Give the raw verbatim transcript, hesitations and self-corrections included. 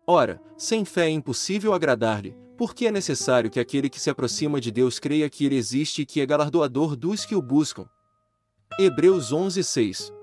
Ora, sem fé é impossível agradar-lhe, porque é necessário que aquele que se aproxima de Deus creia que ele existe e que é galardoador dos que o buscam. Hebreus onze, seis.